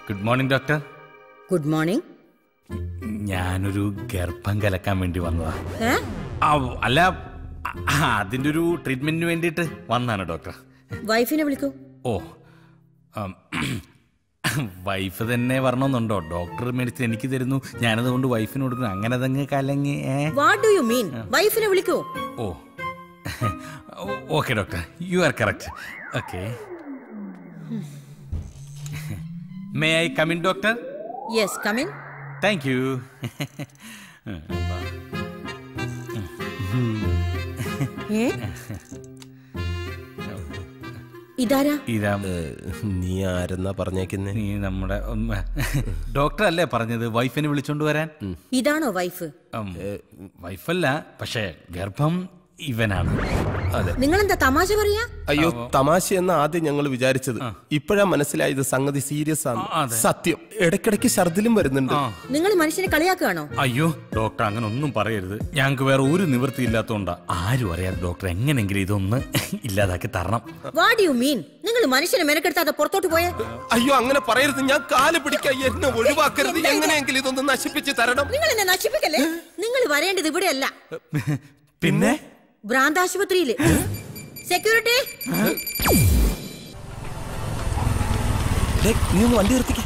Good morning doctor. Good morning. ഞാനൊരു ഗർഭം കലക്കാൻ വേണ്ടി വന്നതാ. അല്ല, അതിന്റെ ഒരു ട്രീറ്റ്മെന്റിന് വേണ്ടിയിട്ട് വന്നാണ് ഡോക്ടർ. വൈഫിനെ വിളിക്കൂ. ഓ, വൈഫ് തന്നെ വരണമെന്നുണ്ടോ? ഡോക്ടർ മെഡിസിൻ എനിക്ക് തരുന്നു, ഞാനതുകൊണ്ട് വൈഫിന് കൊടുക്കുന്നു, അങ്ങനെ അതങ്ങ് കലങ്ങി. What do you mean? വൈഫിനെ വിളിക്കൂ. Oh, okay doctor, you are correct. Okay, may I come in doctor? Yes, come in. Thank you. ഇതാരാ? നീ ആരെന്നാ പറഞ്ഞേക്കുന്നേ? നീ നമ്മുടെ ഡോക്ടർ അല്ലേ പറഞ്ഞത് വൈഫിനെ വിളിച്ചോണ്ട് വരാൻ? ഇതാണോ വൈഫ്? വൈഫല്ല, പക്ഷേ ഗർഭം ഇവനാണ്. അതെ. നിങ്ങളെന്താ തമാശ പറയാ? അയ്യോ, തമാശ എന്ന ആദ്യം ഞങ്ങൾ വിചാരിച്ചത്. ഇപ്പോഴാ മനസ്സിലായത് സംഗതി സീരിയസ് ആണ്. സത്യം, ഇടയ്ക്കിടയ്ക്ക് ഛർദിലും വരുന്നുണ്ട്. നിങ്ങൾ മനുഷ്യനെ കളിയാക്കുകയാണോ? അയ്യോ ഡോക്ടർ, അങ്ങനെ ഒന്നും പറയരുത്. ഞങ്ങൾക്ക് വേറെ ഒരു നിവൃത്തി ഇല്ലാത്തോണ്ടാ. ആരും അറിയാതെ ഡോക്ടർ എങ്ങനെങ്കിലും ഇതൊന്ന് ഇല്ലാതാക്കി തരണം. What you mean? നിങ്ങൾ മനുഷ്യനെ മെനക്കെടുത്താതെ പുറത്തോട്ട് പോയേ? അയ്യോ, അങ്ങനെ പറയരുത്. ഞാൻ കാല് പിടിക്കാൻ, എന്നെ ഒഴിവാക്കരുത്. എങ്ങനെയെങ്കിലും ഇതൊന്ന് നശിപ്പിച്ച് തരണം. നിങ്ങൾ എന്നെ നശിപ്പിക്കല്ലേ. നിങ്ങൾ വരേണ്ടത് ഇവിടെയല്ല, പിന്നെ ഭ്രാന്താശുപത്രിയില്. സെക്യൂരിറ്റി, നീ ഒന്ന് വണ്ടി നിർത്തിക്ക.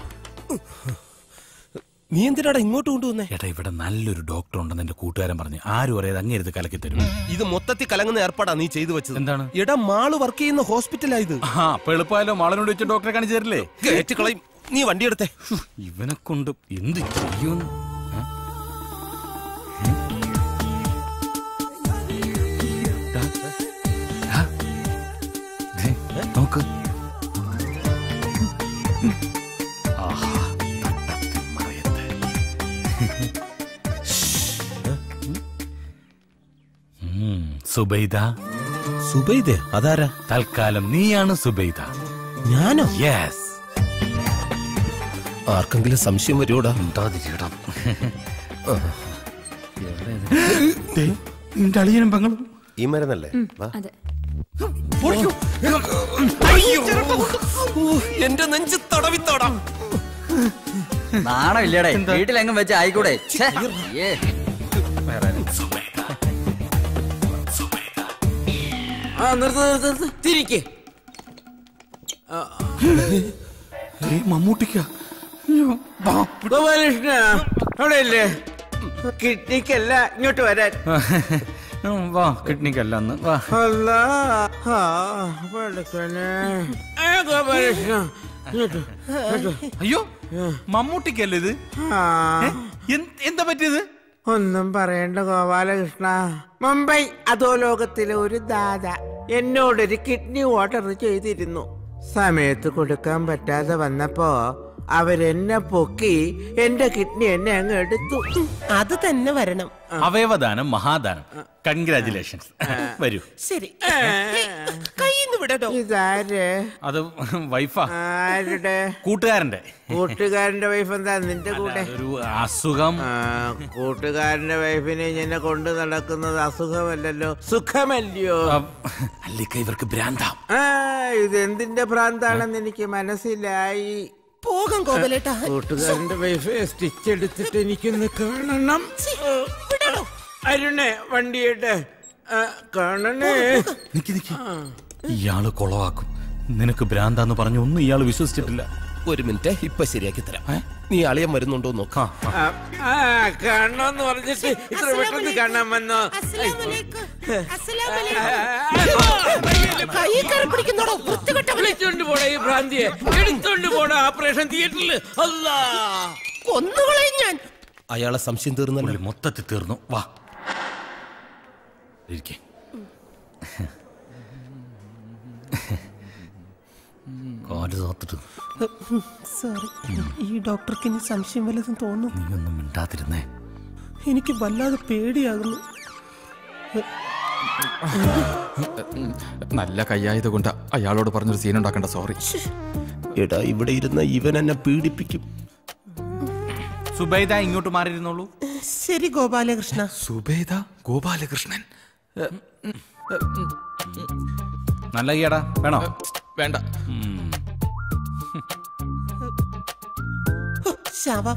നീ എന്തിനാടാ ഇങ്ങോട്ട് കൊണ്ടുവന്നേ? ചേട്ടാ, ഇവിടെ നല്ലൊരു ഡോക്ടർ ഉണ്ടെന്ന് എന്റെ കൂട്ടുകാരൻ പറഞ്ഞു. ആരും അറിയാതെ അങ്ങേരുത് കലക്കി തരും. ഇത് മൊത്തത്തിൽ കലങ്ങുന്ന ഏർപ്പാടാ നീ ചെയ്തു വെച്ചത്. എന്താണ്? എടാ, മാള് വർക്ക് ചെയ്യുന്ന ഹോസ്പിറ്റലായത്. അപ്പൊ എളുപ്പമായാലോ, മാളിനോട് വെച്ച് ഡോക്ടറെ കാണിച്ചു തരില്ലേ? കേറ്റ് കളയും. നീ വണ്ടി എടുത്തേ. ഇവനെ കൊണ്ട് എന്ത് ചെയ്യുന്നു? നോക്ക്, സുബൈദ. സുബൈദ? അതാരാ? തൽക്കാലം നീയാണ് സുബൈദ. ഞാനോ? യെസ്. ആർക്കെങ്കിലും സംശയം വരുമോടാ? നിന്റെ അളിയനും പെങ്ങളും ഈ മരുന്നല്ലേ? എന്റെ നെഞ്ച് തടവിത്തോടാം. നാണമില്ലേടെ, വീട്ടിലെങ്ങും വെച്ച് ആയിക്കൂടെ? തിരിക്ക്. മമ്മൂട്ടിക്ക ഗോപാലകൃഷ്ണ അവിടെ ഇല്ലേ? കിഡ്നിക്കല്ല, ഇങ്ങോട്ട് വരാൻ. വാ, കിഡ്നിക്കല്ല അന്ന് വാ. ഗോപാലകൃഷ്ണ, അയ്യോ, മമ്മൂട്ടിക്കല്ലേ ഇത്? എന്താ പറ്റിയത്? ഒന്നും പറയണ്ട ഗോപാലകൃഷ്ണ. മുംബൈ അധോലോകത്തിലെ ഒരു ദാദ എന്നോടൊരു കിഡ്നി ഓർഡർ ചെയ്തിരുന്നു. സമയത്ത് കൊടുക്കാൻ പറ്റാതെ വന്നപ്പോ അവരെന്നെ പൊക്കി എന്റെ കിഡ്നി എന്നെ അങ്ങ് എടുത്തു. അത് തന്നെ വരണം. അവയവദാനം മഹാദാനം. കൺഗ്രാറ്റുലേഷൻസ്. വരൂ. ശരി, കയ്യിന്ന് വിടട്ടോ. ഇതാര്? അത് വൈഫാ. ആരുടെ? കൂട്ടുകാരന്റെ. കൂട്ടുകാരന്റെ വൈഫ് എന്താ നിന്റെ കൂടെ? ഒരു അസുഖം. കൂട്ടുകാരന്റെ വൈഫിനെ ഇങ്ങനെ കൊണ്ടു നടക്കുന്നത് അസുഖമല്ലല്ലോ, സുഖമല്ലയോ? അല്ലിക്ക, ഇവർക്ക് ഭ്രാന്താം. ഇതെന്തിന്റെ ഭ്രാന്താണെന്ന് എനിക്ക് മനസ്സിലായി. പോകാം ഗോപാലേട്ടാ. കൂട്ടുകാരന്റെ വൈഫ് സ്റ്റിച്ച് എടുത്തിട്ട് എനിക്കൊന്ന് കാണണം. അരുണേ, വണ്ടിയിട്ട് കാണണേ. ഇയാള് കൊളവാക്കും. നിനക്ക് ഭ്രാന്താന്ന് പറഞ്ഞു ഒന്നും ഇയാള് വിശ്വസിച്ചിട്ടില്ല. ഒരു മിനിറ്റ്, ഇപ്പൊ ശരിയാക്കി തരാം. നീ അളിയൻ വരുന്നുണ്ടോ നോക്കാം. കാണണോന്ന് പറഞ്ഞിട്ട് ഇത്ര പെട്ടെന്ന് കാണാൻ വന്നോ? വിളിച്ചോണ്ട് പോടാ ഈ ഭ്രാന്തിയെ, എടുത്തോണ്ട് പോടാ ഓപ്പറേഷൻ തിയേറ്ററിൽ. അല്ലാ, കൊന്നുകളയും ഞാൻ. അയാളെ സംശയം തീർന്നല്ലോ. മൊത്തത്തിൽ തീർന്നു. വാ, ഇരിക്കേ. കാല് തോത്തിട്ട്. സോറി, ഈ ഡോക്ടർക്ക് ഇനി സംശയം വല്ലതും തോന്നുന്നു. നീ ഒന്നും മിണ്ടാതിരുന്നേ. എനിക്ക് വല്ലാതെ പേടിയാകുന്നു. നല്ല കയ്യായത് കൊണ്ട് അയാളോട് പറഞ്ഞൊരു സീൻ ഉണ്ടാക്കണ്ട. സോറി. എടാ, ഇവിടെ ഇരുന്ന ഇവൻ എന്നെ പീഡിപ്പിക്കും. സുബൈദ, ഇങ്ങോട്ട് മാറിയിരുന്നോളൂ. ശരി ഗോപാലകൃഷ്ണ. സുബൈദ? ഗോപാലകൃഷ്ണൻ? നല്ല കൈയടാ, വേണോ? വേണ്ട. ശവം.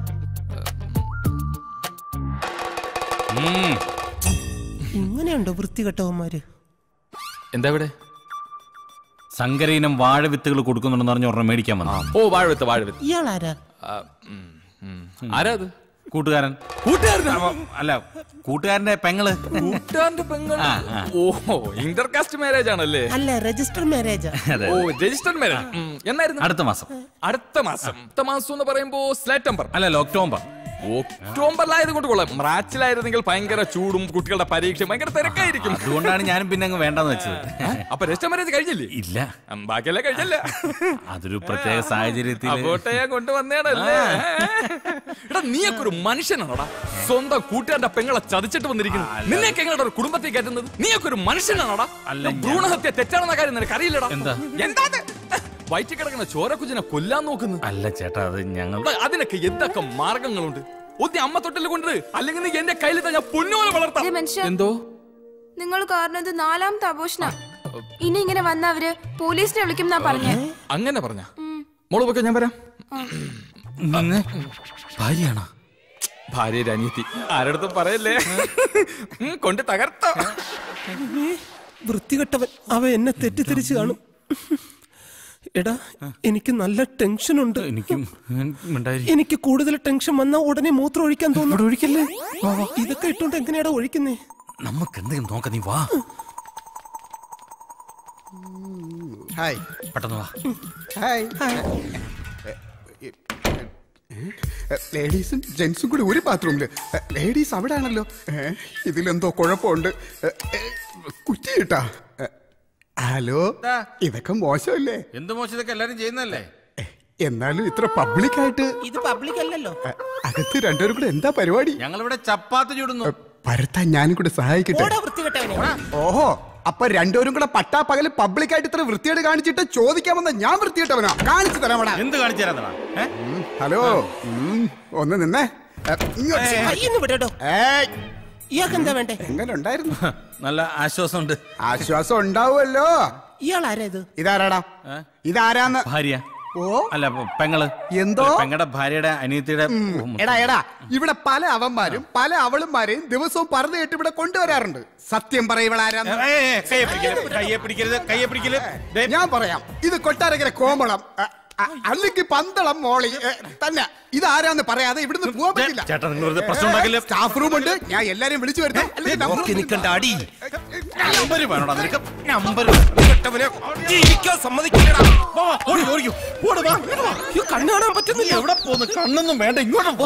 ഇങ്ങനെയുണ്ടോ വൃത്തികെട്ടവന്മാര്? എന്താ ഇവിടെ? സങ്കരയിനം വാഴവിത്തുകൾ കൊടുക്കുന്നുണ്ടെന്ന് പറഞ്ഞ ഒരെണ്ണം മേടിക്കാൻ വന്നു. ഓ വാഴവിത്ത് വാഴവിത്ത്. ഇയാളാരാ? ആരാ അത്? കൂട്ടുകാരൻ. അല്ല, കൂട്ടുകാരന്റെ പെങ്ങള്. കൂട്ടുകാരന്റെ പെങ്ങൾ. ഓഹോ, ഇന്റർകാസ്റ്റ് മാരേജ് ആണല്ലേ? അല്ല, രജിസ്റ്റർ മാരേജാ. Oh register marriage. എന്നായിരുന്നു? അടുത്ത മാസം. അടുത്ത മാസം എന്ന് പറയുമ്പോ സെപ്റ്റംബർ അല്ല, ഒക്ടോബർ. ഒക്ടോബറിലായത് കൊണ്ട് കൊള്ളാം. മാർച്ചിലായിരുന്നെങ്കിൽ ഭയങ്കര ചൂടും കുട്ടികളുടെ പരീക്ഷ ഭയങ്കര തിരക്കായിരിക്കും. അതുകൊണ്ടാണ് ഞാനും പിന്നെ അങ്ങ് വേണ്ടെന്ന് വെച്ചത്. അപ്പൊ രജിസ്റ്റർ മാരേജ് കഴിഞ്ഞില്ലേ? ഇല്ല, ബാക്കിയല്ലേ കഴിഞ്ഞല്ല. അതൊരു പ്രത്യേക സാഹചര്യത്തിൽ അങ്ങോട്ടേ കൊണ്ടുവന്നേണല്ലേ. എടാ നീയൊക്കെ ഒരു മനുഷ്യനാണോടാ? സ്വന്തം കൂട്ടുകാരുടെ പെങ്ങളെ ചതിച്ചിട്ട് വന്നിരിക്കുന്നു. നിന്നെയൊക്കെ എങ്ങനെ ഒരു കുടുംബത്തിൽ കയറ്റുന്നത്? നീയൊക്കെ ഒരു മനുഷ്യനാണോടാ? ഭ്രൂണഹത്യ തെറ്റാണെന്ന കാര്യം നിനക്ക് അറിയില്ലടാ. എന്താ വയറ്റിൽ കിടക്കുന്ന ചോരക്കുജിനെ കൊല്ലാൻ നോക്കുന്നു? അല്ല ചേട്ടാ, അത് ഞങ്ങൾ അതിനൊക്കെ എന്തൊക്കെ മാർഗങ്ങളുണ്ട്. ഒന്നി അമ്മ തൊട്ടിൽ കൊണ്ട്, അല്ലെങ്കിൽ നീ എന്റെ കയ്യിൽ ഞാൻ പൊന്നുപോലെ വളർത്താം. എന്തോ നിങ്ങൾ കാരണം ഇത് 4ാമത്തെ ആഘോഷന. ഇനി ഇങ്ങനെ വന്ന അവര് പോലീസിനെ വിളിക്കും എന്നാ പറഞ്ഞേ. അങ്ങനെ പറഞ്ഞ മോള് പൊക്കെ, ഞാൻ വരാം. ഭാര്യയാണോ? ഭാര്യ അനിയത്തി. ആരടുത്തും പറയല്ലേ. കൊണ്ട് തകർത്തോ. വൃത്തികെട്ടവൻ. അവ എന്നെ തെറ്റിദ്ധരിച്ചു കാണും. എടാ, എനിക്ക് നല്ല ടെൻഷൻ ഉണ്ട്. എനിക്ക് കൂടുതൽ ടെൻഷൻ വന്നാ ഉടനെ മൂത്രം ഒഴിക്കാൻ തോന്നുന്നു. ഒഴിക്കല്ലേ? ഇതൊക്കെ ഇട്ടോണ്ട് എങ്ങനെയാടാ ഒഴിക്കുന്നേ? നമുക്ക് എന്തെങ്കിലും നോക്കാം, നീ വാ. ഹായ്, പെട്ടെന്ന് വാ. ഹായ്. ലേഡീസും ജെന്റ്സും കൂടി ഒരു ബാത്റൂമില്. ലേഡീസ് അവിടെ ആണല്ലോ. ഇതിലെന്തോ കുഴപ്പമുണ്ട്. കുറ്റി കിട്ടാ. ഹലോ, ഇതൊക്കെ മോശമല്ലേ? എന്ത് മോശം? ഇതൊക്കെ എല്ലാരും ചെയ്യുന്നല്ലേ? എന്നാലും ഇത്ര പബ്ലിക്കായിട്ട്. ഇത് പബ്ലിക് അല്ലല്ലോ. അകത്ത് രണ്ടുപേരും കൂടെ എന്താ പരിപാടി? ഞങ്ങളിവിടെ ചപ്പാത്തി ചുടുന്നു. പരത്താൻ ഞാനും കൂടെ സഹായിക്കട്ടെ. ഓഹോ, അപ്പൊ രണ്ടുപേരും കൂടെ പട്ടാ പകല് പബ്ലിക്കായിട്ട് ഇത്ര വൃത്തിയോട് കാണിച്ചിട്ട് ചോദിക്കാമെന്ന ഞാൻ വൃത്തിയിട്ടവനാ? കാണിച്ചു തരാമടാ. എന്ത് കാണിച്ചു തരാ? ഹലോ, ഒന്ന് നിന്നേ. ഇയാൾക്കെന്താ വേണ്ടേ? എങ്ങനെ ഉണ്ടായിരുന്നു? നല്ല ആശ്വാസമുണ്ട്. ആശ്വാസം ഉണ്ടാവുമല്ലോ. ഇയാളാരാ ഇത്? ഇതാരാടാ? ഇതാരാന്ന്? ഭാര്യ. ഓ, അല്ല, പെങ്ങള്. എന്തോ? പെങ്ങളുടെ ഭാര്യയുടെ അനിയത്തിയുടെ. എടാ, ഇവിടെ പല അവന്മാരും പല അവളുമാരെയും ദിവസവും പറഞ്ഞു കേട്ട് ഇവിടെ കൊണ്ടുവരാറുണ്ട്. സത്യം പറയവളാരാന്ന്? കയ്യെ പിടിക്കരുത്. ഞാൻ പറയാം. ഇത് കൊട്ടാരക്കര കോമളം, അല്ലെങ്കിൽ പന്തളം മോളി തന്നെ. ഇതാരാന്ന് പറയാതെ ഇവിടുന്ന് പോകാൻ പറ്റില്ല. ചേട്ടാ, നിങ്ങൾ വെറുതെ പ്രശ്നം ഉണ്ടാക്കില്ല. സ്റ്റാഫ് റൂം ഉണ്ട്, ഞാൻ എല്ലാരെയും വിളിച്ചു വരുത്തേ. കണ്ണു കാണാൻ പറ്റുന്നില്ല. എവിടെ പോന്ന്? കണ്ണൊന്നും വേണ്ട, ഇങ്ങോട്ട്.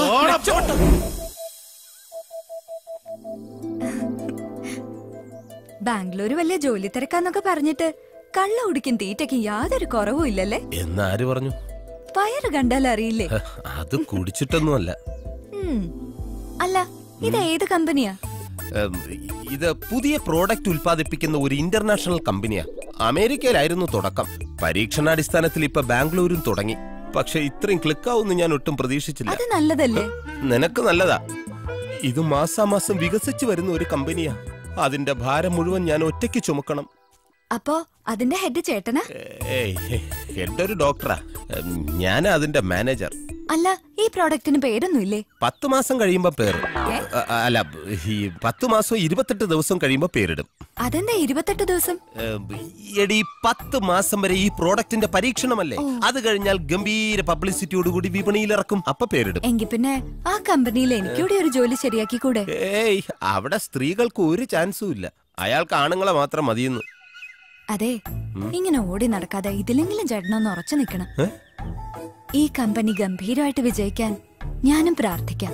ബാംഗ്ലൂര് വലിയ ജോലി തിരക്കാന്നൊക്കെ പറഞ്ഞിട്ട് കള്ള കുടിക്കും തീറ്റയ്ക്ക് യാതൊരു കുറവും ഇല്ലല്ലേ? എന്നാര് പറഞ്ഞു? വയറ് കണ്ടാൽ അറിയില്ലേ? അത് കുടിച്ചിട്ടൊന്നുമല്ല. അല്ല, ഇത് ഏത് കമ്പനിയാ? ഇത് പുതിയ പ്രോഡക്റ്റ് ഉൽപ്പാദിപ്പിക്കുന്ന ഒരു ഇന്റർനാഷണൽ കമ്പനിയാ. അമേരിക്കയിലായിരുന്നു തുടക്കം. പരീക്ഷണാടിസ്ഥാനത്തിൽ ഇപ്പൊ ബാംഗ്ലൂരും തുടങ്ങി. പക്ഷെ ഇത്രയും ക്ലിക്കാവുന്ന് ഞാൻ ഒട്ടും പ്രതീക്ഷിച്ചില്ല. അത് നല്ലതല്ലേ? നിനക്ക് നല്ലതാ. ഇത് മാസാമാസം വികസിച്ചു വരുന്ന ഒരു കമ്പനിയാ. അതിന്റെ ഭാരം മുഴുവൻ ഞാൻ ഒറ്റയ്ക്ക് ചുമക്കണം. അപ്പോ അതിന്റെ ഹെഡ് ചേട്ടനാ? ഹെഡ് ഒരു ഡോക്ടറാ. ഞാൻ അതിന്റെ മാനേജർ. അല്ല, ഈ പ്രോഡക്റ്റിന് പേരൊന്നുമില്ലേ? 10 മാസം കഴിയുമ്പോ പേര്. അല്ല, ഈ 10 മാസം 28 ദിവസം കഴിയുമ്പോ പേരിടും. അതെന്താ 28 ദിവസം? എടി, 10 മാസം വരെ ഈ പ്രോഡക്റ്റിന്റെ പരീക്ഷണമല്ലേ. അത് കഴിഞ്ഞാൽ ഗംഭീര പബ്ലിസിറ്റിയോടുകൂടി വിപണിയിൽ ഇറക്കും. അപ്പൊ പേരിടും. എങ്കിൽ പിന്നെ ആ കമ്പനിയിൽ എനിക്കൂടെ ഒരു ജോലി ശരിയാക്കി കൂടെ? ഏയ്, അവിടെ സ്ത്രീകൾക്ക് ഒരു ചാൻസും ഇല്ല. അയാൾക്ക് ആണുങ്ങളെ മാത്രം മതിയെന്ന്. അതെ, ഇങ്ങനെ ഓടി നടക്കാതെ ഇതിലെങ്കിലും ചേട്ടനൊന്ന് ഉറച്ചു നിൽക്കണം. ഈ കമ്പനി ഗംഭീരമായിട്ട് വിജയിക്കാൻ ഞാനും പ്രാർത്ഥിക്കാം.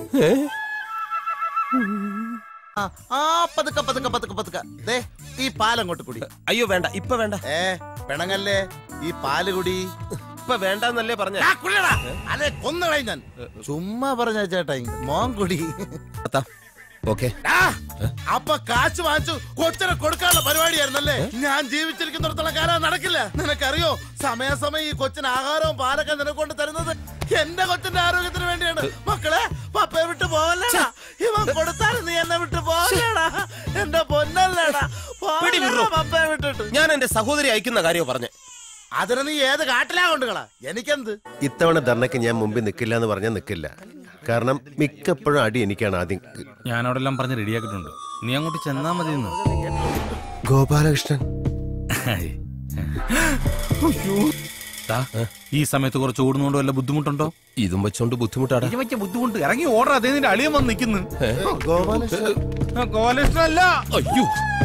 ഈ പാലങ്ങോട്ട് കുടി. അയ്യോ വേണ്ട, ഇപ്പൊ വേണ്ട. പെണങ്ങല്ലേ, ഈ പാല് കുടി. ഇപ്പൊ വേണ്ടെന്നല്ലേ പറഞ്ഞ? അല്ലെ കൊന്നുകളയും ഞാൻ. ചുമ്മാ പറഞ്ഞ ചേട്ടാ, മോൻ കുടി. ഓക്കെ. അപ്പൊ കാശ് വാങ്ങിച്ചു കൊച്ചിനെ കൊടുക്കാനുള്ള പരിപാടിയായിരുന്നല്ലേ? ഞാൻ ജീവിച്ചിരിക്കുന്നിടത്തോളം കാലം നടക്കില്ല. നിനക്കറിയോ, സമയാസമയം ഈ കൊച്ചിന് ആഹാരവും പാലൊക്കെ നിനക്കൊണ്ട് തരുന്നത് എന്റെ കൊച്ചിന്റെ ആരോഗ്യത്തിന് വേണ്ടിയാണ്. മക്കളെ, പപ്പയെ വിട്ട് പോവല്ലേടാ. ഇവൻ കൊടുത്താലും നീ എന്നെ വിട്ട് പോവല്ലേടാ. എന്റെ പൊന്നല്ലേടാ, പപ്പയെ വിട്ടിട്ട്. ഞാൻ എന്റെ സഹോദരി അയക്കുന്ന കാര്യം പറഞ്ഞേ. അതിന് നീ ഏത് കാട്ടിലാ കൊണ്ടുകളാ? എനിക്കെന്ത്? ഇത്തവണ ധർണയ്ക്ക് ഞാൻ മുമ്പിൽ നിൽക്കില്ല എന്ന് പറഞ്ഞാൽ നിൽക്കില്ല. കാരണം മിക്കപ്പോഴും അടി എനിക്കാണ് ആദ്യം. ഞാൻ അവിടെ എല്ലാം പറഞ്ഞ് റെഡിയാക്കിയിട്ടുണ്ട്. നീ അങ്ങോട്ട് ചെന്നാ മതി. ഗോപാലകൃഷ്ണൻ ഈ സമയത്ത് കുറച്ച് ഓടുന്നോണ്ട് വല്ല ബുദ്ധിമുട്ടുണ്ടോ? ഇതും വെച്ചോണ്ട് ബുദ്ധിമുട്ടാണ്. ബുദ്ധിമുട്ട് ഇറങ്ങി ഓർഡർ. അതേ നിന്റെ അളിയൻ വന്ന് നിൽക്കുന്നു. ഗോപാലകൃഷ്ണൻ അയ്യോ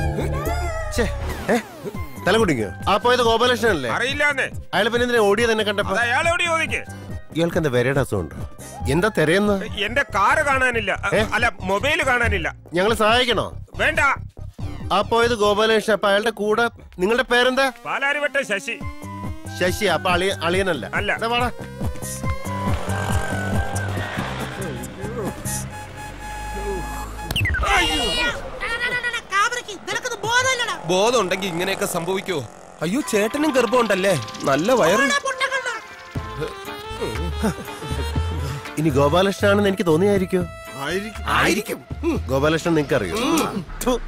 തല കുടിക്കോ? ആ പോയത് ഗോപാലകൃഷ്ണൻ അല്ലേ? അറിയില്ലാന്നേ. അയാൾ പിന്നെ എന്തിനാ ഓടിയത് എന്നെ കണ്ടപ്പോ? ഇയാൾക്ക് എന്താ വരയുടെ അസുഖമുണ്ടോ? എന്താ തിരയുന്ന? എന്റെ കാറ് കാണാനില്ല, അല്ല മൊബൈല് കാണാനില്ല. ഞങ്ങള് സഹായിക്കണോ? വേണ്ട. ആ പോയത് ഗോപാലകൃഷ്ണൻ. അപ്പൊ അയാളുടെ കൂടെ നിങ്ങളുടെ പേരെന്താ? പാലാരിവട്ട ശശി. ശശി. അപ്പൊ അളിയനല്ല? അല്ല. ബോധം ഉണ്ടെങ്കിൽ ഇങ്ങനെയൊക്കെ സംഭവിക്കോ? അയ്യോ ചേട്ടനും ഗർഭമുണ്ടല്ലേ? നല്ല വയറ്. ഇനി ഗോപാലകൃഷ്ണനാണെന്ന് എനിക്ക് തോന്നിയായിരിക്കോ? ആയിരിക്കും. ഗോപാലകൃഷ്ണൻ നിങ്ങൾക്ക് അറിയോ?